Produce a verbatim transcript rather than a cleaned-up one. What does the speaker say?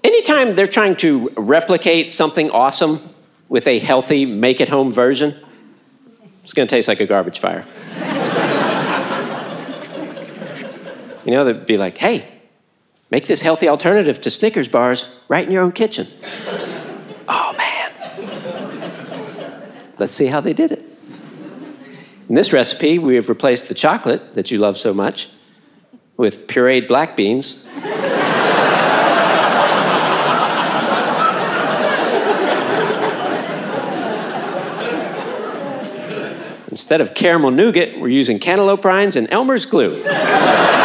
Anytime they're trying to replicate something awesome with a healthy, make-at-home version, it's going to taste like a garbage fire. You know, they'd be like, hey, make this healthy alternative to Snickers bars right in your own kitchen. Oh, man. Let's see how they did it. In this recipe, we have replaced the chocolate that you love so much with pureed black beans. Instead of caramel nougat, we're using cantaloupe rinds and Elmer's glue.